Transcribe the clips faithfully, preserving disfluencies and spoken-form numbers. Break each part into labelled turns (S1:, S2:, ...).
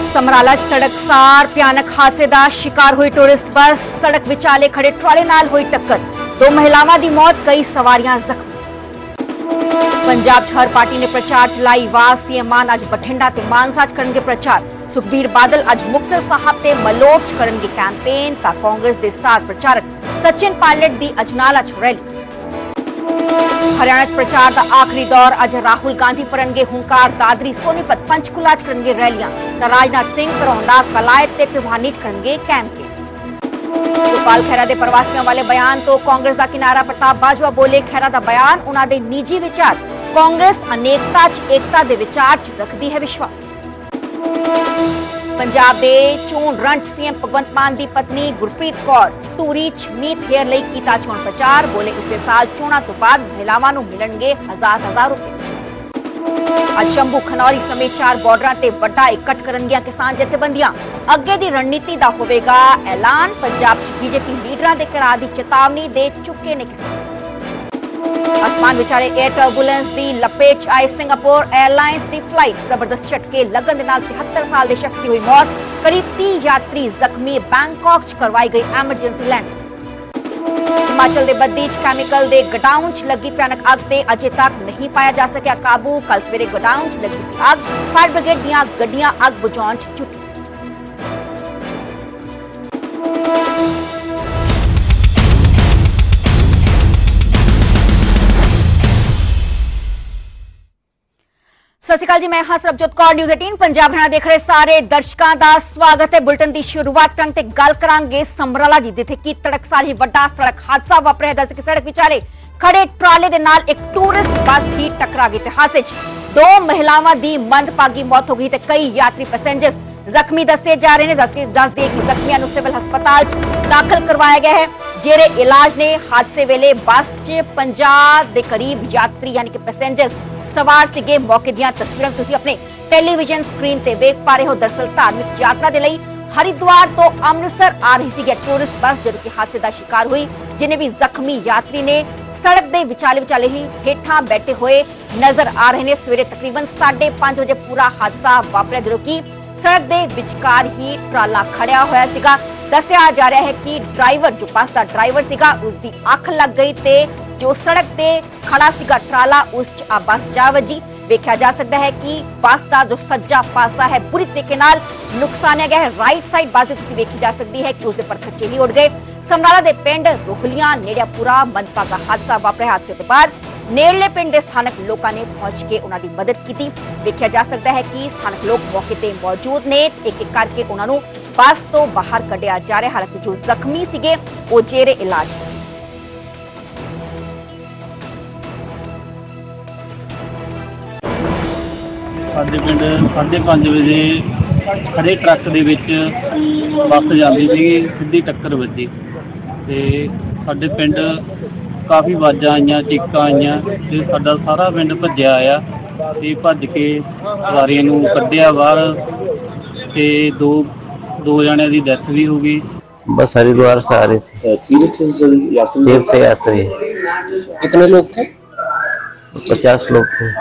S1: ਸਮਰਾਲਾ ਚ ਤੜਕਸਾਰ ਭਿਆਨਕ ਹਾਦਸੇ ਦਾ ਸ਼ਿਕਾਰ ਹੋਈ ਟੂਰਿਸਟ ਬੱਸ। ਸੜਕ ਵਿਚਾਲੇ ਖੜੇ ਟਰਾਲੇ ਨਾਲ ਹੋਈ ਟੱਕਰ, ਦੋ ਮਹਿਲਾਵਾਂ ਦੀ ਮੌਤ, ਕਈ ਸਵਾਰੀਆਂ ਜ਼ਖਮੀ। ਪੰਜਾਬ ਚ ਹਰ ਪਾਰਟੀ ने प्रचार चलाई वास। सीएम मान अज बठिंडा ते मानसा च करनगे प्रचार। सुखबीर बादल अज मुक्तसर साहब ते मलोट च करनगे कैंपेन। तां कांग्रेस दे स्टार प्रचारक सचिन पायलट दी अजनाला च रैली। हरियाणा च प्रचार दा आखिरी दौर। अज राहुल गांधी करनगे हुंकार दादरी सोनीपत पंचकुला च करनगे रैलियां। तां राजनाथ सिंह करौंदा कलायत ते भिवानी च करनगे कैंपेन। सुखपाल खैरा दे प्रवासियों वाले बयान तो कांग्रेस का किनारा। प्रताप बाजवा बोले खैरा दा बयान उन्हां दे निजी विचार। कांग्रेस अनेकता च एकता दे विचार च रखदी है विश्वास। पंजाब दे चोण रण च सीएम भगवंत मान दी पत्नी गुरप्रीत कौर धूरी च मीत हेयर लई कीता चोण प्रचार। बोले इस साल चोणां तो बाद महिलावां नूं मिलणगे हजार हजार रुपए। अज शंभू खनौरी समेत चार बॉर्डरां ते वड्डा इकट्ठ करनगियां किसान जथेबंदियां। अगे दी रणनीति दा होवेगा ऐलान। पंजाब च बीजेपी लीडरां दे घरां दी चेतावनी दे चुके ने किसान। आसमान विचाले एयर टर्बुलेंस दी लपेट आए सिंगापुर एयरलाइंस दी फ्लाइट। जबरदस्त झटके लगन दे नाल तिहत्तर साल दे शख्स की हुई मौत, करीब तीस यात्री जख्मी। बैंकॉक च करवाई गई एमरजेंसी लैंड। हिमाचल दे बद्दी च कैमिकल दे गोडाउन च लगी भयानक अग ते अजे तक नहीं पाया जा सकिया काबू। कल सवेरे गोडाउन च लगी सी अग, फायर ब्रिगेड दियां गड्डियां अग बुझाउण च जुटी। सत श्री अकाल जी, मैं हाँ सरबजोत कौर, न्यूज़ अठारह पंजाब हरियाणा देख रहे सारे दर्शकों का स्वागत है। बुलेटिन की शुरुआत करांगे ते गल करांगे समराला जी जिथे कि तड़कसार ही वड्डा सड़क हादसा वापरिया। दस कि सड़क विचाले खड़े ट्राले दे नाल एक टूरिस्ट बस ही टकरा गई ते हादसे च दो महिलावां दी मंदभागी मौत हो गई ते कई यात्री पैसेंजर्स जख्मी दसे जा रहे हैं। दस दिए कि जख्मियों को सिविल हस्पताल च दाखिल करवाया गया है। जेरे इलाज ने हादसे वेले बस च पंजाह के करीब यात्री यानी कि पैसेंजर्स सवार सिगे। मौके दी तस्वीरां तुसीं अपने टेलीविजन स्क्रीन ते वेख पा रहे हो। दरअसल धार्मिक यात्रा दे लई हरिद्वार तो अमृतसर आ रही सी टूरिस्ट बस जो कि हादसे का शिकार हुई, जिन्हें भी जख्मी यात्री ने सड़क के विचाले विचाले ही हेठां बैठे हुए नजर आ रहे हैं। सवेरे तकरीबन साढ़े पांच बजे पूरा हादसा वापरिया जो कि सड़क के विचकार ही ट्राला खड़िया होया सीगा। दस्सिया जा रहा है कि ड्राइवर जो बस का ड्राइवर सीगा उसकी अख लग गई ते जो सड़क ते खड़ा सीगा ट्राला उस च बस जा वजी। देखा जा सकता है कि बस का जो सज्जा पासा है बुरी तरीके नाल नुकसानिया गया है। राइट साइड बस तुसीं देखी जा सकती है कि उसके पर खच्चे ही उड़ गए। समराला दे पिंड रोहलियां नेड़े पूरा मंदभागा हादसा वापरिया। हादसे तो बाद नेड़ले पिंड के स्थानक लोगों ने पहुंच के उन्हों की मदद की। देखा जा सकता है कि स्थानक लोग मौके पर मौजूद ने। एक एक करके उन्होंने बस तो बाहर कढ़िया जा रहा। हालांकि जो जख्मी सीगे वो जेरे इलाज।
S2: साडे पिंड साढ़े पांच बजे खड़े ट्रक दे विच बस जाती सी, सीधी टक्कर वजी ते साडे पिंड काफ़ी आवाज़ां आईयां, चीकां आईयां ते साडा सारा पिंड भज्जिया आया ते भज के सवारियां नूं कढिया बाहर ते दो दो जणियां दी डेथ भी हो गई।
S3: बस हरिद्वार से आ रहे थे। तीर्थ यात्री।
S4: कितने लोग थे?
S3: पचास लोग थे।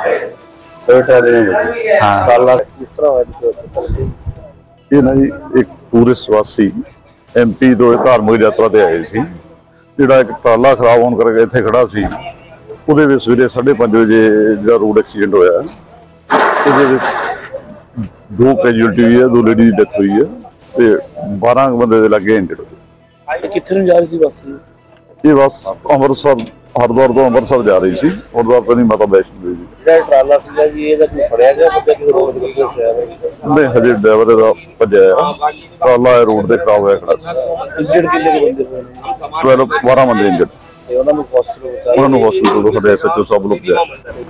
S5: ਇਹ ਨਾ ਜੀ ਇੱਕ ਟੂਰਿਸਟ ਵਾਸੀ ਐਮਪੀ ਤੋਂ ਧਾਰਮਿਕ ਯਾਤਰਾ ਤੇ ਆਏ ਸੀ। ਜਿਹੜਾ ਇੱਕ ਟਰਾਲਾ ਖਰਾਬ ਹੋਣ ਕਰਕੇ ਇੱਥੇ ਖੜਾ ਸੀ, ਉਹਦੇ ਵਿੱਚ ਸਵੇਰੇ ਸਾਢੇ ਪੰਜ ਵਜੇ ਜਿਹੜਾ ਰੋਡ ਐਕਸੀਡੈਂਟ ਹੋਇਆ, ਉਹਦੇ ਵਿੱਚ ਦੋ ਕੈਜੂਅਲਟੀ ਹੋਈ ਹੈ, ਦੋ ਲੇਡੀ ਦੀ ਡੈਥ ਹੋਈ ਹੈ ਤੇ ਬਾਰਾਂ ਬੰਦੇ ਦੇ ਲੱਗੇ ਇੰਜਰਡ ਹੋਏ।
S4: ਕਿੱਥੇ ਨੂੰ ਜਾ ਰਹੀ ਸੀ ਬੱਸ?
S5: ਇਹ ਬੱਸ ਅੰਮ੍ਰਿਤਸਰ हरिद्वार तो अमृतसर जा रही थी। हरिद्वार तो नहीं, माता वैष्णो देवी।
S4: ट्राला सीगा जी, ਇਹਦਾ ਕੋਈ ਫੜਿਆ ਗਿਆ ਬੰਦਾ ਕਿ ਰੋਡ ਦੇ ਉੱਤੇ ਸਿਆ ਰਿਹਾ?
S5: ਨਹੀਂ, ਹਜੇ ਡਰਾਈਵਰ ਦਾ ਭੱਜਿਆ ਆ। ਟਰਾਲਾ ਰੋਡ ਦੇ ਖਰਾਬ ਹੋਇਆ ਖੜਾ ਸੀ।
S4: ਇੰਜਰਡ ਕਿੰਨੇ ਕੁ ਬੰਦੇ ਹੋਏ?
S5: ਬਾਰਾਂ ਬਾਰਾਂ ਬੰਦੇ ਇੰਜਰਡ
S4: ਤੇ ਉਹਨਾਂ ਨੂੰ ਹਸਪੀਟਲ ਪਹੁੰਚਾਇਆ?
S5: ਉਹਨਾਂ ਨੂੰ ਹਸਪੀਟਲ ਤੋਂ ਸਾਡੇ ਐਸਐਚਓ ਸਭ ਲੋਕ ਗਏ।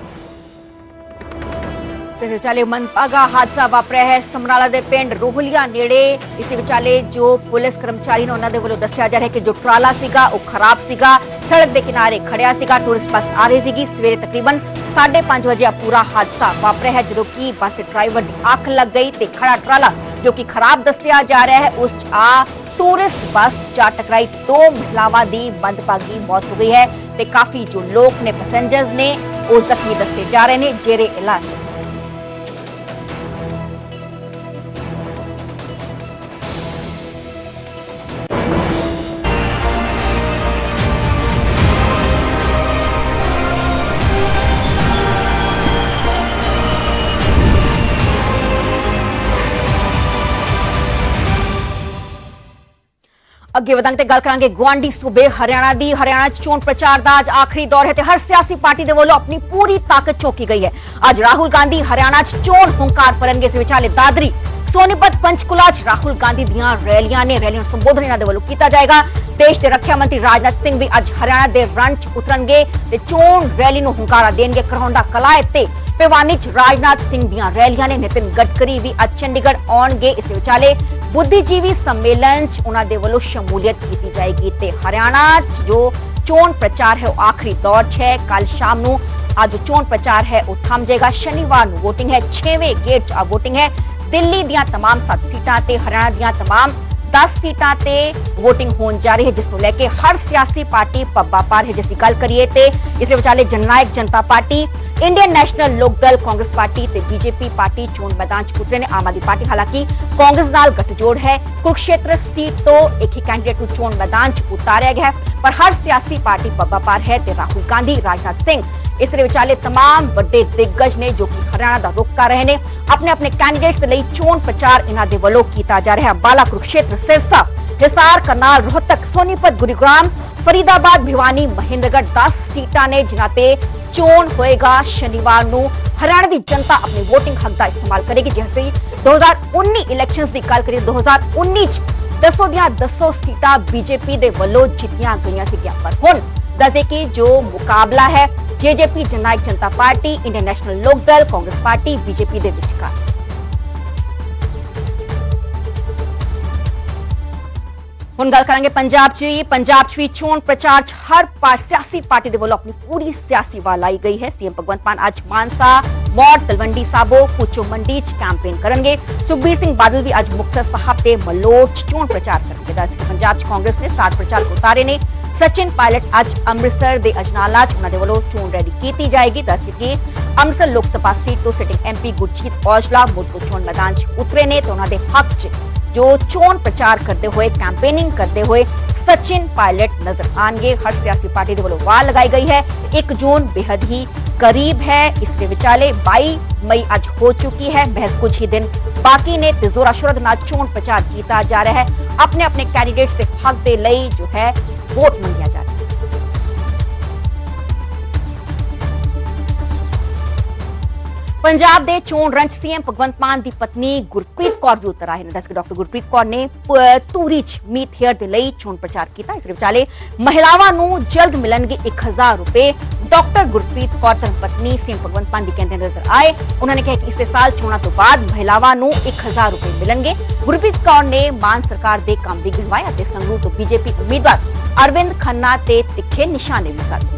S1: विचाले मंदभागा हादसा वापरिया है समराला दे पिंड रोहलिया नेड़े। इस विचाले जो पुलिस कर्मचारी ने उन्होंने वालों दस्सिया जा रहा है कि जो ट्राला सीगा वो खराब सीगा, सड़क के किनारे खड़िया सीगा। टूरिस्ट बस आ रही सीगी। सवेरे तकरीबन साढ़े पांच बजे पूरा हादसा वापरिया है जो कि बस के ड्राइवर की अख लग गई ते खड़ा ट्राला जो कि खराब दस्सिया जा रहा है उस आ टूरिस्ट बस जा टकराई। दो महिलावां दी मंदभागी मौत हो गई है ते काफी जो लोग ने पैसेंजर्स ने वो जख्मी दस्से जा रहे हैं, जेरे इलाज। ਅੱਗੇ ਵਧਾਂਗੇ ਤੇ ਗੱਲ ਕਰਾਂਗੇ ਗੁਆਂਢੀ ਸੂਬੇ ਹਰਿਆਣਾ ਦੀ। ਹਰਿਆਣਾ 'ਚ ਚੋਣ ਪ੍ਰਚਾਰ ਦਾ ਅੱਜ ਆਖਰੀ ਦੌਰ ਹੈ ਤੇ ਹਰ ਸਿਆਸੀ ਪਾਰਟੀ ਦੇ ਵੱਲੋਂ ਆਪਣੀ ਪੂਰੀ ਤਾਕਤ ਝੋਕੀ ਗਈ ਹੈ। ਅੱਜ ਰਾਹੁਲ ਗਾਂਧੀ ਹਰਿਆਣਾ 'ਚ ਚੋਣ ਹੁੰਕਾਰ ਭਰਨਗੇ। ਇਸ ਵਿਚਾਲੇ ਦਾਦਰੀ, ਸੋਨੀਪਤ, ਪੰਚਕੁਲਾ 'ਚ ਰਾਹੁਲ ਗਾਂਧੀ ਦੀਆਂ ਰੈਲੀਆਂ ਨੇ। ਰੈਲੀਆਂ ਨੂੰ ਸੰਬੋਧਨ ਇਹਨਾਂ ਦੇ ਵੱਲੋਂ ਕੀਤਾ ਜਾਏਗਾ। ਦੇਸ਼ ਦੇ ਰੱਖਿਆ ਮੰਤਰੀ ਰਾਜਨਾਥ ਸਿੰਘ ਵੀ ਅੱਜ ਹਰਿਆਣਾ ਦੇ ਰਨ 'ਚ ਉਤਰਨਗੇ ਤੇ ਚੋਣ ਰੈਲੀ ਨੂੰ ਹੁੰਕਾਰਾ ਦੇਣਗੇ। ਕਰਹੌਂਦਾ ਕਲਾਏ ਤੇ ਭਿਵਾਨੀ 'ਚ ਰਾਜਨਾਥ ਸਿੰਘ ਦੀਆਂ ਰੈਲੀਆਂ ਨੇ। ਨਿਤਿਨ ਗਡਕਰੀ ਵੀ ਅੱਜ ਚੰਡੀਗੜ੍ਹ ਆਉਣਗੇ। ਇਸ ਵਿਚਾਲੇ ਬੁੱਧੀਜੀਵੀ ਸੰਮੇਲਨ 'ਚ ਉਹਨਾਂ ਦੇ ਵੱਲੋਂ ਸ਼ਮੂਲੀਅਤ ਕੀਤੀ ਜਾਏਗੀ ਤੇ ਹਰਿਆਣਾ 'ਚ ਜੋ ਚੋਣ ਪ੍ਰਚਾਰ ਹੈ ਉਹ ਆਖਰੀ ਦੌਰ 'ਚ ਹੈ। ਕੱਲ ਸ਼ਾਮ ਨੂੰ ਅੱਜ ਚੋਣ ਪ੍ਰਚਾਰ ਹੈ ਉਹ ਥੰਮ ਜਾਏਗਾ। ਸ਼ਨੀਵਾਰ ਨੂੰ ਵੋਟਿੰਗ ਹੈ। ਛੇਵੇਂ ਗੇੜ 'ਚ ਆ ਵੋਟਿੰਗ ਹੈ। ਦਿੱਲੀ ਦੀਆਂ तमाम ਸੱਤ ਸੀਟਾਂ ਤੇ ਹਰਿਆਣਾ ਦੀਆਂ तमाम दस सीटां ते वोटिंग होने जा रही है, जिसनूं लैके हर सियासी पार्टी पब्बा पार है। जिसकी गल करिए ते इस विचाले जननायक जनता party, Indian National Lok Dal, Congress party ते बीजेपी पार्टी चोण मैदान च उतरे ने। आम आदमी पार्टी हालांकि कांग्रेस नाल गठजोड़ है। कुरुक्षेत्र सीट तो एक ही कैंडिडेट नूं चोण मैदान च उतारिया गया है, पर हर सियासी पार्टी पब्बा पार है ते राहुल गांधी, राजनाथ सिंह इस विचाले तमाम बड़े दिग्गज ने जो कि हरियाणा का रुख कर रहे हैं। अपने अपने कैंडिडेट्स लई चोण प्रचार इन्हां दे वल्लों कीता जा रहा है। बाला, कुरुक्षेत्र, सिरसा, हिसार, करनाल, रोहतक, सोनीपत, गुरुग्राम, फरीदाबाद, भिवानी, महेंद्रगढ़ दस सीटां ने जिन्हां ते चोण होएगा। शनिवार नूं हरियाणा की जनता अपने वोटिंग हक का इस्तेमाल करेगी। जैसे दो हजार उन्नी इलैक्शनस की गल करिए, दो हजार उन्नीस दसो दियां दसो सीटां बीजेपी दे वल्लों जित्तियां गईयां सीगियां, पर हुण दसे कि जो मुकाबला है जेजेपी, जननायक जनता party, Indian National Lok Dal, Congress party, BJP दे विचकार। हुण गल करांगे पंजाब च। पंजाब च भी चोण प्रचार च हर पार सियासी पार्टी दे वल्लों अपनी पूरी सियासी वाह लाई गई है। सीएम भगवंत मान आज मानसा, मौड़, तलवंडी साबो, कुचो मंडी च कैंपेन करेंगे। सुखबीर सिंह बादल भी आज मुक्तसर साहब ते मलोट च चोण प्रचार करेंगे। दस कि पंजाब च कांग्रेस ने स्टार प्रचार उतारे ने। सचिन पायलट आज अमृतसर दे अजनाला च उन्हां दे वल्लों चोण रैली कीती जाएगी। दस कि अमृतसर लोक सभा सीट तो सिटिंग एमपी गुरजीत औजला मुड़ तो चोण मैदान च उतरे ने ते उन्हां दे हक च जो चोण प्रचार करते हुए, कैंपेनिंग करते हुए सचिन पायलट नजर आएंगे। हर सियासी पार्टी दे वल्लों वाह लगाई गई है। एक जून बेहद ही करीब है। इसके विचाले बाईस मई आज हो चुकी है। महज कुछ ही दिन बाकी ने ते जोरा शोरा दे नाल चोण प्रचार किया जा रहा है। अपने अपने कैंडिडेट्स के हक दे लई जो है वोट मंगिया जा रहा है। पंजाब दे चोण रंच सीएम भगवंत मान दी पत्नी गुरप्रीत कौर भी उतर आए हैं। दस कि डॉक्टर गुरप्रीत कौर ने धूरी च मीत हेयर दे लई चोण प्रचार किया। इस विचाले महिलावां नूं जल्द मिलणगे एक हजार रुपए। डॉक्टर गुरप्रीत कौर धर्मपत्नी सीएम भगवंत मान दी कहते नजर आए। उन्होंने कहा कि इस साल चोणों तो बाद महिलावां नूं एक हजार रुपए मिलणगे। गुरप्रीत कौर ने मान सरकार दे काम भी गिणवाए ते संगरूर तो बीजेपी उम्मीदवार अरविंद खन्ना ते तिखे निशाने भी साधे।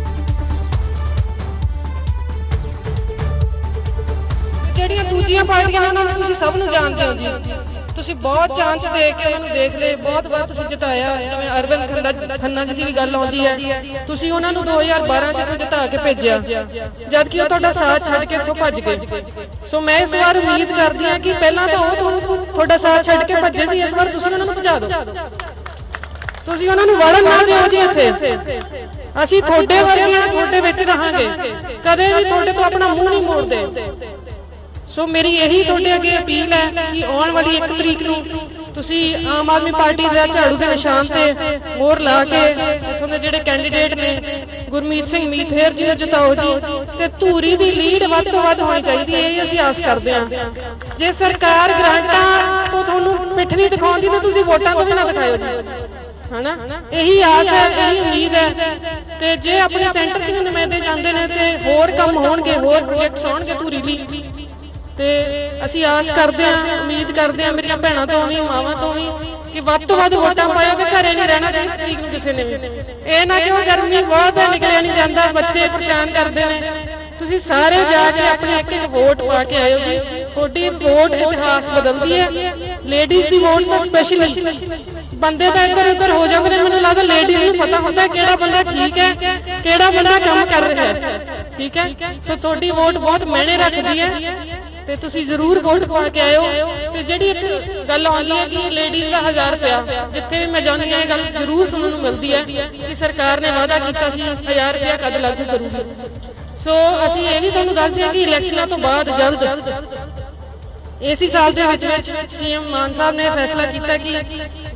S6: ਜਿਹੜੀਆਂ ਦੂਜੀਆਂ ਪਾਰਟੀਆਂ ਉਹਨਾਂ ਨੂੰ ਤੁਸੀਂ ਸਭ ਨੂੰ ਜਾਣਦੇ ਹੋ ਜੀ। ਤੁਸੀਂ ਬਹੁਤ ਚਾਂਸ ਦੇ ਕੇ ਉਹਨਾਂ ਨੂੰ ਦੇਖ ਲਏ, ਬਹੁਤ ਵਾਰ ਤੁਸੀਂ ਜਿਤਾਇਆ। ਜਿਵੇਂ ਅਰਵਿੰਦ ਖੰਨਾ ਖੰਨਾ ਜੀ ਦੀ ਵੀ ਗੱਲ ਆਉਂਦੀ ਹੈ, ਤੁਸੀਂ ਉਹਨਾਂ ਨੂੰ ਦੋ ਹਜ਼ਾਰ ਬਾਰਾਂ ਚ ਜਿਤਾ ਕੇ ਭੇਜਿਆ, ਜਦ ਕਿ ਉਹ ਤੁਹਾਡਾ ਸਾਥ ਛੱਡ ਕੇ ਇੱਥੋਂ ਭੱਜ ਗਏ। ਸੋ ਮੈਂ ਇਸ ਵਾਰ ਉਮੀਦ ਕਰਦੀ ਹਾਂ ਕਿ ਪਹਿਲਾਂ ਤਾਂ ਉਹ ਤੁਹਾਨੂੰ ਤੁਹਾਡਾ ਸਾਥ ਛੱਡ ਕੇ ਭੱਜੇ ਸੀ, ਇਸ ਵਾਰ ਤੁਸੀਂ ਉਹਨਾਂ ਨੂੰ ਭਜਾ ਦਿਓ। ਤੁਸੀਂ ਉਹਨਾਂ ਨੂੰ ਵੜਨ ਨਾ ਦਿਓ ਜੀ ਇੱਥੇ। ਅਸੀਂ ਤੁਹਾਡੇ ਵਰਗੀਆਂ ਤੁਹਾਡੇ ਵਿੱਚ ਰਹਾਂਗੇ, ਕਦੇ ਵੀ ਤੁਹਾਡੇ ਤੋਂ ਆਪਣਾ ਮੂੰਹ ਨਹੀਂ ਮੋੜਦੇ। ਸੋ ਮੇਰੀ ਇਹੀ ਤੁਹਾਡੇ ਅੱਗੇ ਅਪੀਲ ਹੈ ਕਿ ਆਉਣ ਵਾਲੀ ਇੱਕ ਤਰੀਕ ਨੂੰ ਤੁਸੀਂ ਆਮ ਆਦਮੀ ਪਾਰਟੀ ਦੇ ਝਾੜੂ ਦੇ ਨਿਸ਼ਾਨ ਤੇ ਮੋਹਰ ਲਾ ਕੇ ਇੱਥੋਂ ਦੇ ਜਿਹੜੇ ਕੈਂਡੀਡੇਟ ਨੇ ਗੁਰਮੀਤ ਸਿੰਘ ਮੀਤਹੇਰ ਜੀ ਨੂੰ ਜਿਤਾਓ ਜੀ। ਤੇ ਧੂਰੀ ਦੀ ਲੀਡ ਵੱਧ ਤੋਂ ਵੱਧ ਹੋਣੀ ਚਾਹੀਦੀ ਹੈ, ਇਹ ਅਸੀਂ ਆਸ ਕਰਦੇ ਹਾਂ। ਜੇ ਸਰਕਾਰ ਗ੍ਰਾਂਟਾਂ ਤੋਂ ਤੁਹਾਨੂੰ ਪਿੱਠ ਨਹੀਂ ਦਿਖਾਉਂਦੀ ਤਾਂ ਤੁਸੀਂ ਵੋਟਾਂ ਤੋਂ ਵੀ ਨਾ ਦਿਖਾਇਓ ਜੀ, ਹਨਾ। ਇਹੀ ਆਸ ਹੈ, ਇਹੀ ਉਮੀਦ ਹੈ। ਤੇ ਜੇ ਆਪਣੇ ਸੈਂਟਰ ਚ ਨੁਮਾਇੰਦੇ ਜਾਂਦੇ ਨੇ ਤੇ ਹੋਰ ਕੰਮ ਹੋਣਗੇ, ਹੋਰ ਪ੍ਰੋਜੈਕਟਸ ਹੋਣਗੇ ਧੂਰੀ ਲਈ। ਤੇ ਅਸੀਂ ਆਸ ਕਰਦੇ ਹਾਂ, ਉਮੀਦ ਕਰਦੇ ਹਾਂ ਮੇਰੀਆਂ ਭੈਣਾਂ ਤੋਂ ਵੀ, ਮਾਵਾਂ ਤੋਂ ਵੀ, ਕਿ ਵੱਧ ਤੋਂ ਵੱਧ ਵੋਟਾਂ ਪਾਇਓ ਕਿ ਘਰੇ ਨਹੀਂ ਰਹਿਣਾ ਚਾਹੀਦਾ ਤਰੀਕ ਨੂੰ ਕਿਸੇ ਨੇ ਵੀ। ਇਹ ਨਾ ਕਿ ਉਹ ਗਰਮੀ ਬਹੁਤ ਹੈ, ਨਿਕਲਿਆ ਨਹੀਂ ਜਾਂਦਾ, ਬੱਚੇ ਪਰੇਸ਼ਾਨ ਕਰਦੇ ਨੇ। ਤੁਸੀਂ ਸਾਰੇ ਜਾ ਕੇ ਆਪਣੀ ਇੱਕ ਇੱਕ ਵੋਟ ਪਾ ਕੇ ਆਇਓ ਜੀ। ਤੁਹਾਡੀ ਵੋਟ ਇਤਿਹਾਸ ਬਦਲਦੀ ਹੈ। ਲੇਡੀਜ਼ ਦੀ ਵੋਟ ਤਾਂ ਸਪੈਸ਼ਲੀ, ਬੰਦੇ ਤਾਂ ਇੱਧਰ ਉੱਧਰ ਹੋ ਜਾਂਦੇ ਨੇ। ਮੈਨੂੰ ਲੱਗਦਾ ਲੇਡੀਜ਼ ਨੂੰ ਪਤਾ ਹੁੰਦਾ ਕਿਹੜਾ ਬੰਦਾ ਠੀਕ ਹੈ, ਕਿਹੜਾ ਬੰਦਾ ਕੰਮ ਕਰ ਰਿਹਾ ਹੈ, ਠੀਕ ਹੈ। ਸੋ ਤੁਹਾਡੀ ਵੋਟ ਬਹੁਤ ਮਾਇਨੇ ਰੱਖਦੀ ਹੈ ਤੇ ਤੁਸੀਂ ਜ਼ਰੂਰ ਵੋਟ ਪਾ ਕੇ ਆਇਓ। ਤੇ ਜਿਹੜੀ ਇੱਕ ਗੱਲ ਆਉਂਦੀ ਹੈ ਕਿ ਲੇਡੀਜ਼ ਦਾ ਹਜ਼ਾਰ ਰੁਪਇਆ, ਜਿੱਥੇ ਵੀ ਮੈਂ ਜਾਂਦੀ ਹਾਂ ਇਹ ਗੱਲ ਜ਼ਰੂਰ ਸੁਣਨ ਨੂੰ ਮਿਲਦੀ ਹੈ ਕਿ ਸਰਕਾਰ ਨੇ ਵਾਅਦਾ ਕੀਤਾ ਸੀ ਹਜ਼ਾਰ ਰੁਪਇਆ ਕਦ ਲਾਗੂ ਕਰੂਗੀ। ਸੋ ਅਸੀਂ ਇਹ ਵੀ ਤੁਹਾਨੂੰ ਦੱਸਦੇ ਹਾਂ ਕਿ ਇਲੈਕਸ਼ਨਾਂ ਤੋਂ ਬਾਅਦ ਜਲਦ ਇਸੇ ਸਾਲ ਦੇ ਵਿੱਚ ਵਿੱਚ ਸੀਐਮ ਮਾਨ ਸਾਹਿਬ ਨੇ ਫੈਸਲਾ ਕੀਤਾ ਕਿ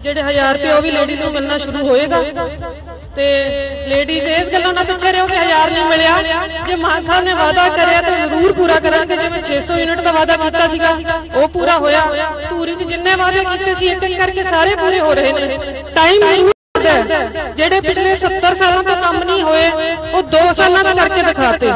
S6: ਜਿਹੜੇ ਹਜ਼ਾਰ ਰੁਪਏ ਉਹ ਵੀ ਲੇਡੀਜ਼ ਨੂੰ ਮਿਲਣਾ ਸ਼ੁਰੂ ਹੋਏਗਾ। ਤੇ ਲੇਡੀਜ਼ ਇਸ ਗੱਲੋਂ ਨਾ ਪਿੱਛੇ ਰਹੋ ਕਿ ਹਜ਼ਾਰ ਨਹੀਂ ਮਿਲਿਆ, ਜੇ ਮਾਨ ਸਾਹਿਬ ਨੇ ਵਾਅਦਾ ਕਰਿਆ ਤਾਂ ਜ਼ਰੂਰ ਪੂਰਾ ਕਰਾਂਗੇ। ਜਿਵੇਂ ਛੇ ਸੌ ਯੂਨਿਟ ਦਾ ਵਾਅਦਾ ਕੀਤਾ ਸੀਗਾ ਉਹ ਪੂਰਾ ਹੋਇਆ। ਧੂਰੀ 'ਚ ਜਿੰਨੇ ਵਾਅਦੇ ਕੀਤੇ ਸੀ ਇੱਕ ਇੱਕ ਕਰਕੇ ਸਾਰੇ ਪੂਰੇ ਹੋ ਰਹੇ ਨੇ। ਟਾਈਮ ਜ਼ਰੂਰ ਜਿਹੜੇ ਪਿਛਲੇ ਸੱਤਰ ਸਾਲਾਂ ਤੋਂ ਕੰਮ ਨਹੀਂ ਹੋਏ ਉਹ ਦੋ ਸਾਲਾਂ ਦਾ ਕਰਕੇ ਦਿਖਾਤੇ।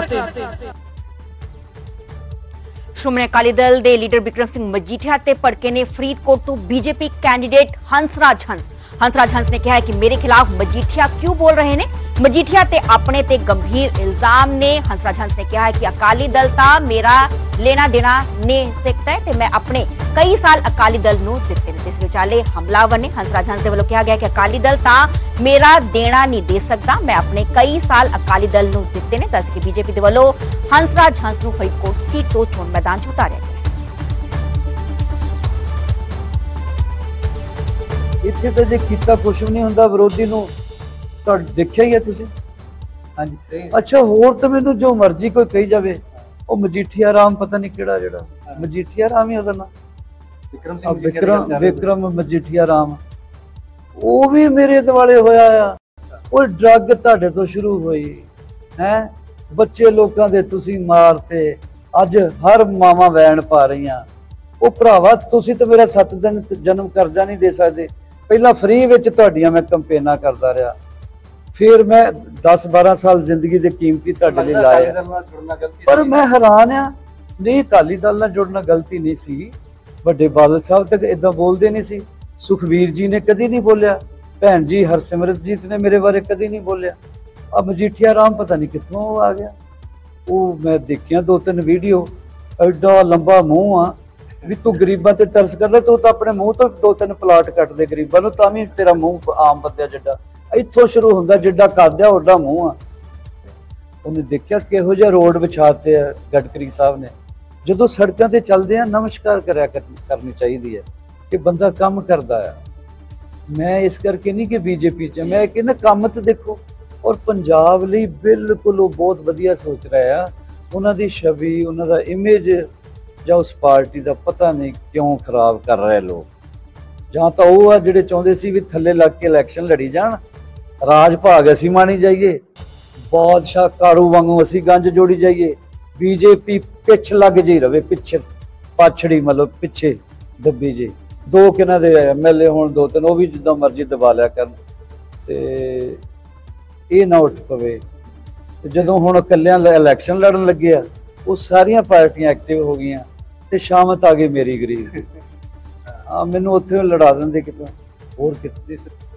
S1: ਸ਼੍ਰੋਮਣੀ ਅਕਾਲੀ ਦਲ ਦੇ ਲੀਡਰ ਬਿਕਰਮ ਸਿੰਘ ਮਜੀਠੀਆ ਤੇ ਭੜਕੇ ਨੇ ਫਰੀਦਕੋਟ ਤੋਂ ਬੀਜੇਪੀ ਕੈਂਡੀਡੇਟ ਹੰਸਰਾਜ ਹੰਸ। हंसराज हंस ने कहा है कि मेरे खिलाफ मजीठिया क्यों बोल रहे ने। मजीठिया ते अपने ते गंभीर इल्जाम ने। हंसराज हंस ने कहा है कि अकाली दल ता मेरा लेना देना नहीं सकता है ते मैं अपने कई साल अकाली दल नूं दित्ते ने। इस विचाले हमलावर ने हंसराज हंस दे वल्लों कहा गया कि अकाली दल ता मेरा देना नहीं दे सकता, मैं अपने कई साल अकाली दल नूं दित्ते ने। दस के बीजेपी दे वल्लों हंसराज हंस नूं फरीदकोट सीट तो चोण मैदान च उतारिया गया।
S7: ਇੱਥੇ ਤਾਂ ਜੇ ਕੀਤਾ ਕੁਛ ਵੀ ਨਹੀਂ ਹੁੰਦਾ ਵਿਰੋਧੀ ਨੂੰ ਤਾਂ ਦੇਖਿਆ ਹੀ ਹੈ ਤੁਸੀਂ। ਹਾਂਜੀ ਅੱਛਾ ਹੋਰ ਤਾਂ ਮੈਨੂੰ ਜੋ ਮਰਜ਼ੀ ਕੋਈ ਕਹੀ ਜਾਵੇ, ਉਹ ਮਜੀਠੀਆ ਰਾਮ ਪਤਾ ਨਹੀਂ ਕਿਹੜਾ ਜਿਹੜਾ ਮਜੀਠੀਆ ਰਾਮ ਹੀ ਉਹਦਾ ਨਾਮ ਵਿਕਰਮ ਸਿੰਘ ਵਿਕਰਮ ਵਿਕਰਮ ਮਜੀਠੀਆ ਰਾਮ, ਉਹ ਵੀ ਮੇਰੇ ਦੁਆਲੇ ਹੋਇਆ ਆ। ਉਹ ਡਰੱਗ ਤੁਹਾਡੇ ਤੋਂ ਸ਼ੁਰੂ ਹੋਈ ਹੈ, ਬੱਚੇ ਲੋਕਾਂ ਦੇ ਤੁਸੀਂ ਮਾਰਤੇ, ਅੱਜ ਹਰ ਮਾਵਾਂ ਵੈਣ ਪਾ ਰਹੀਆਂ। ਉਹ ਭਰਾਵਾ ਤੁਸੀਂ ਤਾਂ ਮੇਰਾ ਸੱਤ ਦਿਨ ਜਨਮ ਕਰਜ਼ਾ ਨਹੀਂ ਦੇ ਸਕਦੇ। ਪਹਿਲਾਂ ਫ੍ਰੀ ਵਿੱਚ ਤੁਹਾਡੀਆਂ ਮੈਂ ਕੰਪੇਨਾਂ ਕਰਦਾ ਰਿਹਾ, ਫਿਰ ਮੈਂ ਦਸ ਬਾਰਾਂ ਸਾਲ ਜ਼ਿੰਦਗੀ ਦੇ ਕੀਮਤੀ ਤੁਹਾਡੇ ਲਈ ਲਾਏ। ਪਰ ਮੈਂ ਹੈਰਾਨ ਆ, ਨਹੀਂ ਅਕਾਲੀ ਦਲ ਨਾਲ ਜੁੜਨਾ ਗਲਤੀ ਨਹੀਂ ਸੀ। ਵੱਡੇ ਬਾਦਲ ਸਾਹਿਬ ਤੱਕ ਏਦਾਂ ਬੋਲਦੇ ਨਹੀਂ ਸੀ, ਸੁਖਬੀਰ ਜੀ ਨੇ ਕਦੀ ਨਹੀਂ ਬੋਲਿਆ, ਭੈਣ ਜੀ ਹਰਸਿਮਰਤਜੀਤ ਨੇ ਮੇਰੇ ਬਾਰੇ ਕਦੀ ਨਹੀਂ ਬੋਲਿਆ। ਆ ਮਜੀਠੀਆ ਰਾਮ ਪਤਾ ਨਹੀਂ ਕਿੱਥੋਂ ਆ ਗਿਆ। ਉਹ ਮੈਂ ਦੇਖਿਆ ਦੋ ਤਿੰਨ ਵੀਡੀਓ, ਐਡਾ ਲੰਬਾ ਮੂੰਹ ਆ ਵੀ ਤੂੰ ਗਰੀਬਾਂ ਤੇ ਤਰਸ ਕਰਦਾ, ਤੂੰ ਤਾਂ ਆਪਣੇ ਮੂੰਹ ਤੋਂ ਦੋ ਤਿੰਨ ਪਲਾਟ ਕੱਟ ਦੇ ਗਰੀਬਾਂ ਨੂੰ, ਤਾਂ ਵੀ ਤੇਰਾ ਮੂੰਹ ਆਮ ਬੰਦਿਆ ਜਿੱਡਾ ਇੱਥੋਂ ਸ਼ੁਰੂ ਹੁੰਦਾ, ਜਿੱਡਾ ਕਰਦਿਆ ਓਡਾ ਮੂੰਹ ਆ। ਉਹਨੇ ਦੇਖਿਆ ਕਿਹੋ ਜਿਹਾ ਰੋਡ ਵਿਛਾਤੇ ਆ ਗਡਕਰੀ ਸਾਹਿਬ ਨੇ। ਜਦੋਂ ਸੜਕਾਂ ਤੇ ਚੱਲਦੇ ਆ ਨਮਸਕਾਰ ਕਰਿਆ ਕਰਨੀ ਚਾਹੀਦੀ ਹੈ ਕਿ ਬੰਦਾ ਕੰਮ ਕਰਦਾ ਆ। ਮੈਂ ਇਸ ਕਰਕੇ ਨਹੀਂ ਕਿ ਬੀਜੇਪੀ 'ਚ, ਮੈਂ ਕਹਿੰਦਾ ਕੰਮ ਤੇ ਦੇਖੋ। ਔਰ ਪੰਜਾਬ ਲਈ ਬਿਲਕੁਲ ਉਹ ਬਹੁਤ ਵਧੀਆ ਸੋਚ ਰਿਹਾ ਆ। ਉਹਨਾਂ ਦੀ ਛਵੀ, ਉਹਨਾਂ ਦਾ ਇਮੇਜ ਜਾਂ ਉਸ ਪਾਰਟੀ ਦਾ ਪਤਾ ਨਹੀਂ ਕਿਉਂ ਖਰਾਬ ਕਰ ਰਹੇ ਲੋਕ। ਜਾਂ ਤਾਂ ਉਹ ਆ ਜਿਹੜੇ ਚਾਹੁੰਦੇ ਸੀ ਵੀ ਥੱਲੇ ਲੱਗ ਕੇ ਇਲੈਕਸ਼ਨ ਲੜੀ ਜਾਣ, ਰਾਜ ਭਾਗ ਅਸੀਂ ਮਾਣੀ ਜਾਈਏ, ਬਾਦਸ਼ਾਹ ਕਾਰੂ ਵਾਂਗੂ ਅਸੀਂ ਗੰਜ ਜੋੜੀ ਜਾਈਏ, ਬੀਜੇਪੀ ਪਿੱਛ ਲੱਗ ਜਿਹੀ ਰਵੇ, ਪਿੱਛੇ ਪਾਛੜੀ ਮਤਲਬ ਪਿੱਛੇ ਦੱਬੀ ਜੇ। ਦੋ ਕਿਨਾਂ ਦੇ ਐਮ ਐਲ ਏ ਹੋਣ ਦੋ ਤਿੰਨ, ਉਹ ਵੀ ਜਿੱਦਾਂ ਮਰਜ਼ੀ ਦਬਾ ਲਿਆ ਕਰਨ ਤੇ ਇਹ ਨਾ ਉੱਠ ਪਵੇ। ਤੇ ਜਦੋਂ ਹੁਣ ਇਕੱਲਿਆਂ ਇਲੈਕਸ਼ਨ ਲੜਨ ਲੱਗੇ ਆ, ਉਹ ਸਾਰੀਆਂ ਪਾਰਟੀਆਂ ਐਕਟਿਵ ਹੋ ਗਈਆਂ ਤੇ ਸ਼ਾਮਤ ਆ ਗਈ ਮੇਰੀ ਗਰੀਬ। ਆ ਮੈਨੂੰ ਉੱਥੇ ਲੜਾ ਦਿੰਦੇ ਕਿਤੋਂ ਹੋਰ ਕਿਤੇ।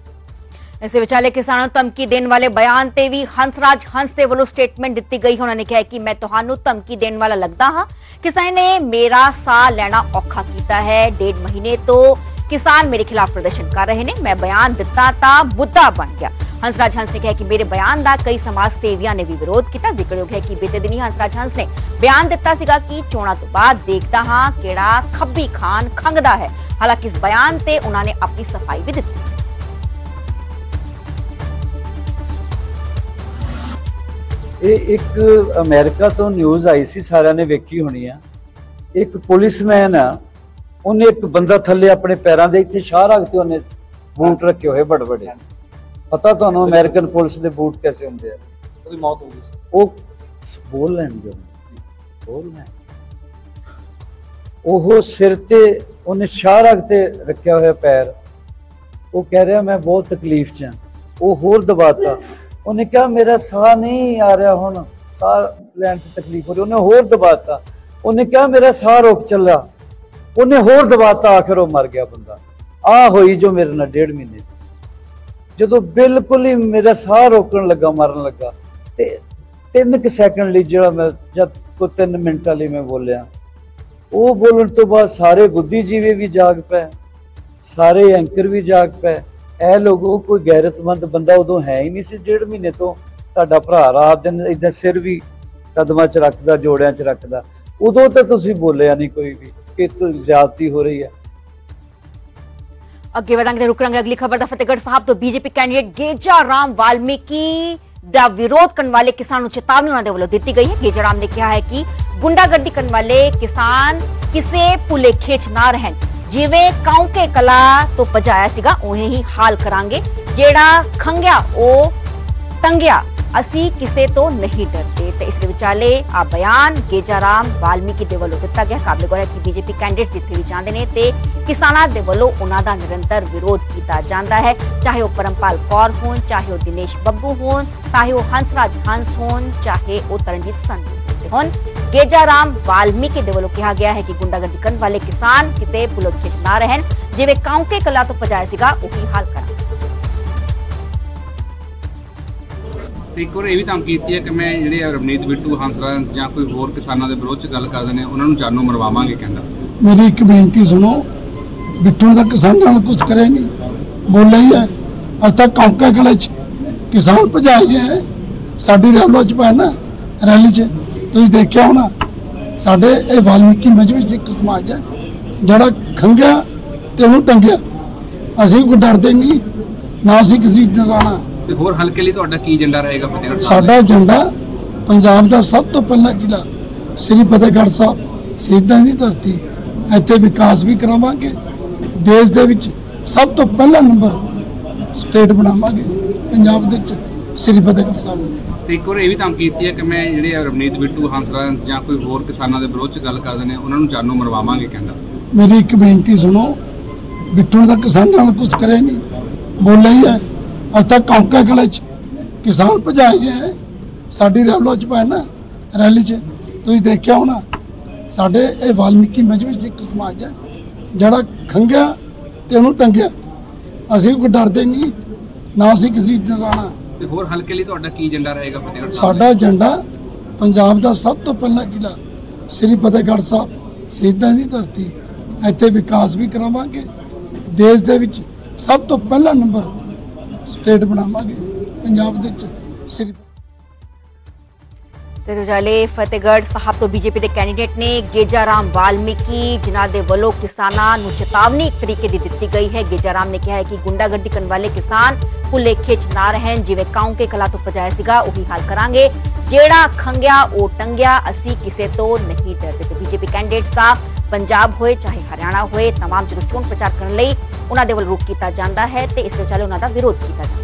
S1: इस विचाले किसानों धमकी देने वाले बयान ते भी हंसराज हंस दे वल्लों स्टेटमेंट दी गई। उन्होंने कहा कि मैं तुहानू धमकी देने वाला लगदा हां, किसान ने मेरा साह लेना औखा कीता है, डेढ़ महीने तो किसान मेरे खिलाफ प्रदर्शन कर रहे ने, मैं बयान दिता तां मुद्दा बन गया। हंसराज हंस ने कहा कि मेरे बयान का कई समाज सेवियों ने भी विरोध किया। जिक्रयोग है कि बीते दिन ही हंसराज हंस ने बयान दिता सीगा कि चोणां तो बाद देखदा हां किहड़ा खब्बी खान खंगदा है। हालांकि इस बयान ते उन्होंने अपनी सफाई भी दित्ती सी।
S7: ਇਹ ਇੱਕ ਅਮਰੀਕਾ ਤੋਂ ਨਿਊਜ਼ ਆਈ ਸੀ, ਸਾਰਿਆਂ ਨੇ ਵੇਖੀ ਹੋਣੀ ਆ। ਇੱਕ ਪੁਲਿਸਮੈਨ ਆ, ਉਹਨੇ ਇੱਕ ਬੰਦਾ ਥੱਲੇ ਆਪਣੇ ਪੈਰਾਂ ਦੇ ਇੱਥੇ ਸ਼ਾਹ ਰੱਖ ਤੇ ਉਹਨੇ ਬੂਟ ਰੱਖੇ ਹੋਏ ਬੜ ਬੜੇ। ਪਤਾ ਤੁਹਾਨੂੰ ਅਮਰੀਕਨ ਪੁਲਿਸ ਦੇ ਬੂਟ ਕੈਸੇ ਹੁੰਦੇ ਆ? ਉਹਦੀ ਮੌਤ ਹੋ ਗਈ ਸੀ। ਉਹ ਬੋਲ ਲੈਣ ਦਿਓ, ਬੋਲ ਲੈਣ। ਉਹ ਸਿਰ ਤੇ ਉਹਨੇ ਸ਼ਾਹ ਰੱਖ ਤੇ ਰੱਖਿਆ ਹੋਇਆ ਪੈਰ। ਉਹ ਕਹਿ ਰਿਹਾ ਮੈਂ ਬਹੁਤ ਤਕਲੀਫ 'ਚ ਹਾਂ। ਉਹ ਹੋਰ ਦਬਾਤਾ। ਉਹਨੇ ਕਿਹਾ ਮੇਰਾ ਸਾਹ ਨਹੀਂ ਆ ਰਿਹਾ, ਹੁਣ ਸਾਹ ਲੈਣ 'ਚ ਤਕਲੀਫ ਹੋ ਰਹੀ। ਉਹਨੇ ਹੋਰ ਦਬਾਤਾ। ਉਹਨੇ ਕਿਹਾ ਮੇਰਾ ਸਾਹ ਰੁਕ ਚੱਲਾ। ਉਹਨੇ ਹੋਰ ਦਬਾਤਾ। ਆਖਿਰ ਉਹ ਮਰ ਗਿਆ ਬੰਦਾ। ਆ ਹੋਈ ਜੋ ਮੇਰੇ ਨਾਲ ਡੇਢ ਮਹੀਨੇ ਜਦੋਂ ਬਿਲਕੁਲ ਹੀ ਮੇਰਾ ਸਾਹ ਰੋਕਣ ਲੱਗਾ, ਮਰਨ ਲੱਗਾ, ਤੇ ਤਿੰਨ ਕੁ ਸੈਕਿੰਡ ਲਈ ਜਿਹੜਾ ਮੈਂ ਜਦ ਕੋ ਤਿੰਨ ਮਿੰਟਾਂ ਲਈ ਮੈਂ ਬੋਲਿਆ, ਉਹ ਬੋਲਣ ਤੋਂ ਬਾਅਦ ਸਾਰੇ ਬੁੱਧੀਜੀਵੀ ਵੀ ਜਾਗ ਪਏ, ਸਾਰੇ ਐਂਕਰ ਵੀ ਜਾਗ ਪਏ। ਇਹ ਲੋਗੋ ਕੋਈ ਗੈਰਤਮੰਦ ਬੰਦਾ ਉਦੋਂ ਹੈ ਹੀ ਨਹੀਂ ਸੀ। ਡੇਢ ਮਹੀਨੇ ਤੋਂ ਤੁਹਾਡਾ ਭਰਾ ਰਾਤ ਦਿਨ ਏਦਾਂ ਸਿਰ ਵੀ ਕਦਮਾਂ 'ਚ ਰੱਖਦਾ, ਜੋੜਿਆਂ 'ਚ ਰੱਖਦਾ। ਉਦੋਂ ਤਾਂ ਤੁਸੀਂ ਬੋਲਿਆ ਨਹੀਂ ਕੋਈ ਵੀ ਕਿ ਤੋਂ ਜ਼ਿਆਦਤੀ ਹੋ ਰਹੀ ਹੈ।
S1: ਅੱਗੇ ਵਧਾਂਗੇ, ਰੁਕ ਲਾਂਗੇ ਅਗਲੀ ਖਬਰ ਦਾ। ਫਤਿਹਗੜ੍ਹ ਸਾਹਿਬ ਤੋਂ ਬੀਜੇਪੀ ਕੈਂਡੀਡੇਟ ਗੇਜਾ ਰਾਮ ਵਾਲਮੀਕੀ ਦਾ ਵਿਰੋਧ ਕਰਨ ਵਾਲੇ ਕਿਸਾਨ ਨੂੰ ਚੇਤਾਵਨੀ ਉਹਨਾਂ ਦੇ ਵੱਲੋਂ ਦਿੱਤੀ ਗਈ ਹੈ। ਗੇਜਾ ਰਾਮ ਨੇ ਕਿਹਾ ਹੈ ਕਿ ਗੁੰਡਾਗਰਦੀ ਕਰਨ ਵਾਲੇ ਕਿਸਾਨ ਕਿਸੇ ਭੁਲੇਖੇ 'ਚ ਨਾ ਰਹਿਣ। ਜਿਵੇਂ ਕਾਉਂਕੇ ਕਲਾ ਤੋਂ ਭਜਾਇਆ ਸੀਗਾ ਉਵੇਂ ਹੀ ਹਾਲ ਕਰਾਂਗੇ। ਜਿਹੜਾ ਖੰਗਿਆ ਉਹ ਟੰਗਿਆ, ਅਸੀਂ ਕਿਸੇ ਤੋਂ ਨਹੀਂ ਡਰਦੇ। ਤੇ ਇਸ ਦੇ ਵਿਚਾਲੇ ਆ ਬਿਆਨ ਗੇਜਾ ਰਾਮ ਵਾਲਮੀਕੀ ਦੇ ਵੱਲੋਂ ਦਿੱਤਾ ਗਿਆ। ਕਾਬਲੇ ਗੌਰ ਹੈ ਕਿ ਬੀਜੇਪੀ ਕੈਂਡੀਡੇਟ ਜਿੱਥੇ ਵੀ ਜਾਂਦੇ ਨੇ ਤੇ ਕਿਸਾਨਾਂ ਦੇ ਵੱਲੋਂ ਉਹਨਾਂ ਦਾ ਨਿਰੰਤਰ ਵਿਰੋਧ ਕੀਤਾ ਜਾਂਦਾ ਹੈ, ਚਾਹੇ ਉਹ ਪਰਮਪਾਲ ਕੌਰ ਹੋਣ, ਚਾਹੇ ਉਹ ਦਿਨੇਸ਼ ਬੱਬੂ ਹੋਣ, ਚਾਹੇ ਉਹ ਹੰਸਰਾਜ ਹੰਸ ਹੋਣ, ਚਾਹੇ ਉਹ ਤਰਨਜੀਤ ਸੰਧੂ। ਹੁਣ ਗੇਜਾ ਰਾਮ ਵਾਲਮੀਕੀ ਦੇ ਵੱਲੋਂ ਕਿਹਾ ਗਿਆ ਹੈ ਕਿ ਗੁੰਡਾਗਰਦੀ ਕਰਨ ਵਾਲੇ ਕਿਸਾਨ ਕਿਤੇ ਪੁਲਤ ਖਿੱਚ ਨਾ ਰਹਿਣ, ਜਿਵੇਂ ਕਾਉਂਕੇ ਕਲਾ ਤੋਂ ਭਜਾਇਆ ਸੀਗਾ ਉਹੀ ਹਾਲ ਕਰਾਂਗੇ।
S8: ਇੱਕ ਵਾਰ ਇਹ ਵੀ ਧਮਕੀ ਕੀਤੀ ਹੈ ਕਿ ਮੈਂ ਜਿਹੜੇ ਰਵਨੀਤ ਬਿੱਟੂ ਹੰਸਰਾਜ ਜਾਂ ਕੋਈ ਹੋਰ ਕਿਸਾਨਾਂ ਦੇ ਵਿਰੋਧ 'ਚ ਗੱਲ ਕਰਦੇ ਨੇ ਉਹਨਾਂ ਨੂੰ ਜਾਨੋਂ ਮਰਵਾਵਾਂਗੇ ਕਹਿੰਦਾ।
S9: ਮੇਰੀ ਇੱਕ ਬੇਨਤੀ ਸੁਣੋ, ਬਿੱਟੂ ਦਾ ਕਿਸਾਨਾਂ ਨਾਲ ਕੁਝ ਕਰੇ ਨਹੀਂ, ਬੋਲਿਆ ਹੀ ਹੈ। ਅੱਜ ਤੱਕ ਕਾਉਂਕੇ ਕਲੇ 'ਚ ਕਿਸਾਨ ਭਜਾਏ ਹੈ, ਸਾਡੀ ਰੈਲੀ 'ਚ ਪਾਇਆ ਨਾ, ਰੈਲੀ 'ਚ ਤੁਸੀਂ ਦੇਖਿਆ ਹੋਣਾ। ਸਾਡੇ ਇਹ ਵਾਲਮੀਕੀ ਮਜ਼ਹਬੀ ਸਿੱਖ ਸਮਾਜ ਹੈ, ਜਿਹੜਾ ਖੰਗਿਆ ਤੇ ਉਹਨੂੰ ਟੰਗਿਆ, ਅਸੀਂ ਕੋਈ ਡਰਦੇ ਨਹੀਂ, ਨਾ ਅਸੀਂ ਕਿਸੇ ਨੂੰ ਡਰਾਉਣਾ।
S8: ਤੇ ਹੋਰ ਹਲਕੇ ਲਈ ਤੁਹਾਡਾ ਕੀ ਏਜੰਡਾ ਰਹੇਗਾ ਫਤਿਹਗੜ੍ਹ ਸਾਹਿਬ?
S9: ਸਾਡਾ ਏਜੰਡਾ ਪੰਜਾਬ ਦਾ ਸਭ ਤੋਂ ਪਹਿਲਾ ਜ਼ਿਲ੍ਹਾ ਸ੍ਰੀ ਫਤਿਹਗੜ੍ਹ ਸਾਹਿਬ, ਸ਼ਹੀਦਾਂ ਦੀ ਧਰਤੀ, ਇੱਥੇ ਵਿਕਾਸ ਵੀ ਕਰਾਵਾਂਗੇ। ਦੇਸ਼ ਦੇ ਵਿੱਚ ਸਭ ਤੋਂ ਪਹਿਲਾ ਨੰਬਰ ਸਟੇਟ ਬਣਾਵਾਂਗੇ ਪੰਜਾਬ ਦੇ ਵਿੱਚ ਸ੍ਰੀ ਫਤਿਹਗੜ੍ਹ ਸਾਹਿਬ ਨੂੰ।
S8: ਤੇ ਇੱਕ ਵਾਰ ਇਹ ਵੀ ਧਮਕੀ ਕੀਤੀ ਹੈ ਕਿ ਮੈਂ ਜਿਹੜੇ ਰਵਨੀਤ ਬਿੱਟੂ ਹੰਸਰਾਜ ਜਾਂ ਕੋਈ ਹੋਰ ਕਿਸਾਨਾਂ ਦੇ ਵਿਰੋਧ 'ਚ ਗੱਲ ਕਰਦੇ ਨੇ ਉਹਨਾਂ ਨੂੰ ਜਾਨੋਂ ਮਰਵਾਵਾਂਗੇ ਕਹਿੰਦਾ।
S9: ਮੇਰੀ ਇੱਕ ਬੇਨਤੀ ਸੁਣੋ, ਬਿੱਟੂ ਦਾ ਕਿਸਾਨਾਂ ਨਾਲ ਕੁਝ ਕਰੇ ਨਹੀਂ, ਬੋਲਿਆ ਹੀ ਹੈ। ਅੱਜ ਤੱਕ ਕਾਉਂਕੇ ਕਲੇ 'ਚ ਕਿਸਾਨ ਭਜਾਏ ਹੈ, ਸਾਡੀ ਰੈਲੀ 'ਚ ਪਾਇਆ ਨਾ, ਰੈਲੀ 'ਚ ਤੁਸੀਂ ਦੇਖਿਆ ਹੋਣਾ। ਸਾਡੇ ਇਹ ਵਾਲਮੀਕੀ ਮਜ਼ਹਬੀ ਸਿੱਖ ਸਮਾਜ ਹੈ, ਜਿਹੜਾ ਖੰਗਿਆ ਤੇ ਉਹਨੂੰ ਟੰਗਿਆ, ਅਸੀਂ ਕੋਈ ਡਰਦੇ ਨਹੀਂ, ਨਾ ਅਸੀਂ ਕਿਸੇ ਨੂੰ ਡਰਾਉਣਾ।
S8: ਤੇ ਹੋਰ ਹਲਕੇ ਲਈ ਤੁਹਾਡਾ ਕੀ ਏਜੰਡਾ ਰਹੇਗਾ ਫਤਿਹਗੜ੍ਹ ਸਾਹਿਬ?
S9: ਸਾਡਾ ਏਜੰਡਾ ਪੰਜਾਬ ਦਾ ਸਭ ਤੋਂ ਪਹਿਲਾ ਜ਼ਿਲ੍ਹਾ ਸ੍ਰੀ ਫਤਿਹਗੜ੍ਹ ਸਾਹਿਬ, ਸ਼ਹੀਦਾਂ ਦੀ ਧਰਤੀ, ਇੱਥੇ ਵਿਕਾਸ ਵੀ ਕਰਾਵਾਂਗੇ। ਦੇਸ਼ ਦੇ ਵਿੱਚ ਸਭ ਤੋਂ ਪਹਿਲਾ ਨੰਬਰ ਸਟੇਟ ਬਣਾਵਾਂਗੇ ਪੰਜਾਬ ਦੇ ਵਿੱਚ ਸ੍ਰੀ।
S1: ਤੇ ਵਿਚਾਲੇ ਫਤਿਹਗੜ੍ਹ ਸਾਹਿਬ ਤੋਂ ਬੀਜੇਪੀ ਦੇ ਕੈਂਡੀਡੇਟ ਨੇ ਗੇਜਾ ਰਾਮ ਵਾਲਮੀਕੀ, ਜਿਨ੍ਹਾਂ ਦੇ ਵੱਲੋਂ ਕਿਸਾਨਾਂ ਨੂੰ ਚੇਤਾਵਨੀ ਇੱਕ ਤਰੀਕੇ ਦੀ ਦਿੱਤੀ ਗਈ ਹੈ। ਗੇਜਾ ਰਾਮ ਨੇ ਕਿਹਾ ਹੈ ਕਿ ਗੁੰਡਾਗਰਦੀ ਕਰਨ ਵਾਲੇ ਕਿਸਾਨ ਭੁਲੇਖੇ 'ਚ ਨਾ ਰਹਿਣ, ਜਿਵੇਂ ਕਾਉਂਕੇ ਕਲਾ ਤੋਂ ਭਜਾਇਆ ਸੀਗਾ ਉਹੀ ਹਾਲ ਕਰਾਂਗੇ। ਜਿਹੜਾ ਖੰਗਿਆ ਉਹ ਟੰਗਿਆ, ਅਸੀਂ ਕਿਸੇ ਤੋਂ ਨਹੀਂ ਡਰਦੇ। ਤੇ ਬੀਜੇਪੀ ਕੈਂਡੀਡੇਟਸ ਦਾ ਪੰਜਾਬ ਹੋਏ ਚਾਹੇ ਹਰਿਆਣਾ ਹੋਏ, तमाम ਜਦੋਂ ਚੋਣ ਪ੍ਰਚਾਰ ਕਰਨ ਲਈ ਉਹਨਾਂ ਦੇ ਵੱਲ ਰੋਕ ਕੀਤਾ ਜਾਂਦਾ ਹੈ ਤੇ ਇਸ ਵਿਚਾਲੇ ਉਹਨਾਂ ਦਾ ਵਿਰੋਧ ਕੀਤਾ ਜਾਂਦਾ ਹੈ।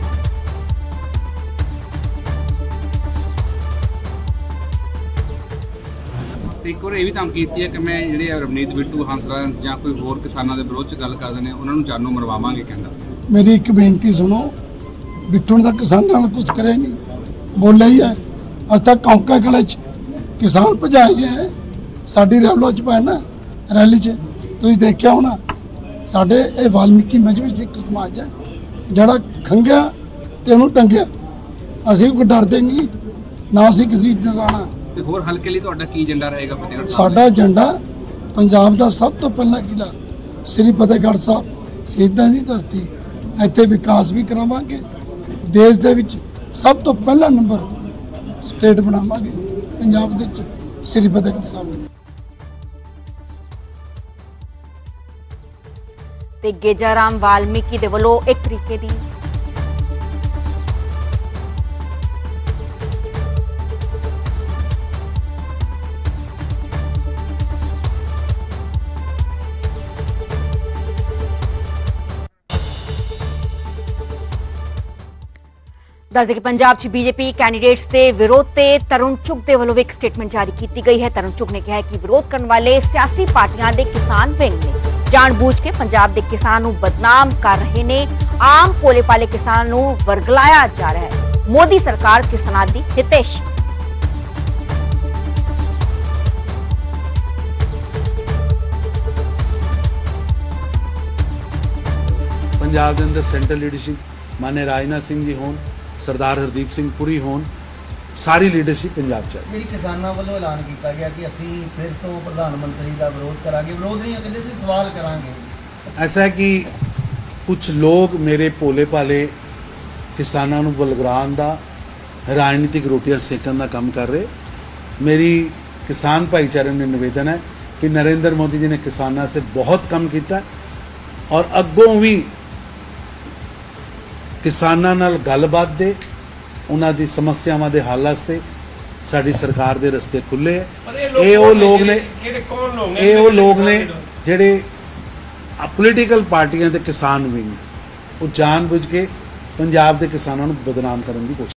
S8: ਇੱਕ ਵਾਰ ਇਹ ਵੀ ਧਮਕੀ ਕੀਤੀ ਹੈ ਕਿ ਮੈਂ ਜਿਹੜੇ ਰਵਨੀਤ ਬਿੱਟੂ ਹੰਸਰਾਜ ਜਾਂ ਕੋਈ ਹੋਰ ਕਿਸਾਨਾਂ ਦੇ ਵਿਰੋਧ 'ਚ ਗੱਲ ਕਰਦੇ ਨੇ ਉਹਨਾਂ ਨੂੰ ਜਾਨੋਂ ਮਰਵਾਵਾਂਗੇ ਕਹਿੰਦਾ।
S9: ਮੇਰੀ ਇੱਕ ਬੇਨਤੀ ਸੁਣੋ, ਬਿੱਟੂ ਦਾ ਕਿਸਾਨਾਂ ਨਾਲ ਕੁਝ ਕਰੇ ਨਹੀਂ, ਬੋਲਿਆ ਹੀ ਹੈ। ਅੱਜ ਤੱਕ ਕਾਉਂਕੇ ਕਲੇ 'ਚ ਕਿਸਾਨ ਭਜਾਏ ਹੈ, ਸਾਡੀ ਰੈਲੀ 'ਚ ਪਾਇਆ ਨਾ, ਰੈਲੀ 'ਚ ਤੁਸੀਂ ਦੇਖਿਆ ਹੋਣਾ। ਸਾਡੇ ਇਹ ਵਾਲਮੀਕੀ ਮਜ਼ਹਬੀ ਸਿੱਖ ਸਮਾਜ ਹੈ, ਜਿਹੜਾ ਖੰਗਿਆ ਤੇ ਉਹਨੂੰ ਟੰਗਿਆ, ਅਸੀਂ ਕੋਈ ਡਰਦੇ ਨਹੀਂ, ਨਾ ਅਸੀਂ ਕਿਸੇ ਨੂੰ ਡਰਾਉਣਾ।
S8: ਤੇ ਹੋਰ ਹਲਕੇ ਲਈ ਤੁਹਾਡਾ ਕੀ ਏਜੰਡਾ ਰਹੇਗਾ ਫਤਿਹਗੜ੍ਹ ਸਾਹਿਬ?
S9: ਸਾਡਾ ਏਜੰਡਾ ਪੰਜਾਬ ਦਾ ਸਭ ਤੋਂ ਪਹਿਲਾ ਜ਼ਿਲ੍ਹਾ ਸ੍ਰੀ ਫਤਿਹਗੜ੍ਹ ਸਾਹਿਬ, ਸ਼ਹੀਦਾਂ ਦੀ ਧਰਤੀ, ਇੱਥੇ ਵਿਕਾਸ ਵੀ ਕਰਾਵਾਂਗੇ। ਦੇਸ਼ ਦੇ ਵਿੱਚ ਸਭ ਤੋਂ ਪਹਿਲਾ ਨੰਬਰ ਸਟੇਟ ਬਣਾਵਾਂਗੇ ਪੰਜਾਬ ਦੇ ਵਿੱਚ ਸ੍ਰੀ ਫਤਿਹਗੜ੍ਹ ਸਾਹਿਬ ਨੂੰ।
S1: ਤੇ ਗੇਜਾ ਰਾਮ ਵਾਲਮੀਕੀ ਦੇ ਵੱਲੋਂ ਇੱਕ ਤਰੀਕੇ ਦੀ ਦੱਸਦੇ ਕਿ ਪੰਜਾਬ 'ਚ ਬੀਜੇਪੀ ਕੈਂਡੀਡੇਟਸ ਦੇ ਵਿਰੋਧ ਤੇ ਤਰੁਣ ਚੁੱਗ ਦੇ ਵੱਲੋਂ ਇੱਕ ਸਟੇਟਮੈਂਟ ਜਾਰੀ ਕੀਤੀ ਗਈ ਹੈ। ਤਰੁਣ ਚੁੱਗ ਨੇ ਕਿਹਾ ਹੈ ਕਿ ਵਿਰੋਧ ਕਰਨ ਵਾਲੇ ਸਿਆਸੀ ਪਾਰਟੀਆਂ ਦੇ ਕਿਸਾਨ ਵਿੰਗ ਨੇ ਜਾਣਬੁੱਝ ਕੇ ਪੰਜਾਬ ਦੇ ਕਿਸਾਨਾਂ ਨੂੰ ਬਦਨਾਮ ਕਰ ਰਹੇ ਨੇ। ਆਮ ਭੋਲੇ ਭਾਲੇ ਕਿਸਾਨਾਂ ਨੂੰ ਵਰਗਲਾਇਆ ਜਾ ਰਿਹਾ ਹੈ। ਮੋਦੀ ਸਰਕਾਰ ਕਿਸਾਨਾਂ ਦੀ ਹਿਤੈਸ਼ੀ।
S10: ਪੰਜਾਬ ਦੇ ਅੰਦਰ ਸੈਂਟਰਲ ਲੀਡਰਸ਼ਿਪ ਮਾਨੇ ਰਾਜਨਾਥ ਸਿੰਘ ਜੀ ਹੋਣ, ਸਰਦਾਰ ਹਰਦੀਪ ਸਿੰਘ ਪੁਰੀ ਹੋਣ, ਸਾਰੀ ਲੀਡਰਸ਼ਿਪ ਪੰਜਾਬ ਚ ਹੈ।
S11: ਜਿਹੜੀ ਕਿਸਾਨਾਂ ਵੱਲੋਂ ਐਲਾਨ ਕੀਤਾ ਗਿਆ ਕਿ ਅਸੀਂ ਫਿਰ ਤੋਂ ਪ੍ਰਧਾਨ ਮੰਤਰੀ ਦਾ ਵਿਰੋਧ ਕਰਾਂਗੇ, ਵਿਰੋਧ ਨਹੀਂ ਕਹਿੰਦੇ ਸੀ, ਸਵਾਲ ਕਰਾਂਗੇ।
S10: ਐਸਾ ਹੈ ਕਿ ਕੁਝ ਲੋਕ ਮੇਰੇ ਭੋਲੇ ਭਾਲੇ ਕਿਸਾਨਾਂ ਨੂੰ ਬਲਗਰਾਉਣ ਦਾ, ਰਾਜਨੀਤਿਕ ਰੋਟੀਆਂ ਸੇਕਣ ਦਾ ਕੰਮ ਕਰ ਰਹੇ। ਮੇਰੀ ਕਿਸਾਨ ਭਾਈਚਾਰੇ ਨੂੰ ਨਿਵੇਦਨ ਹੈ ਕਿ ਨਰਿੰਦਰ ਮੋਦੀ ਜੀ ਨੇ ਕਿਸਾਨਾਂ ਸੇ ਬਹੁਤ ਕੰਮ ਕੀਤਾ ਔਰ ਅੱਗੋਂ ਵੀ ਕਿਸਾਨਾਂ ਨਾਲ ਗੱਲਬਾਤ ਦੇ, ਉਹਨਾਂ ਦੀ ਸਮੱਸਿਆਵਾਂ ਦੇ ਹੱਲ ਵਾਸਤੇ ਸਾਡੀ ਸਰਕਾਰ ਦੇ ਰਸਤੇ ਖੁੱਲੇ ਹੈ। ਇਹ ਉਹ ਲੋਕ ਨੇ ਇਹ ਉਹ ਲੋਕ ਨੇ ਜਿਹੜੇ ਪੋਲੀਟੀਕਲ ਪਾਰਟੀਆਂ ਦੇ ਕਿਸਾਨ ਵੀ ਨੇ ਉਹ ਜਾਣਬੁੱਝ ਕੇ ਪੰਜਾਬ ਦੇ ਕਿਸਾਨਾਂ ਨੂੰ ਬਦਨਾਮ ਕਰਨ ਦੀ ਕੋਸ਼ਿਸ਼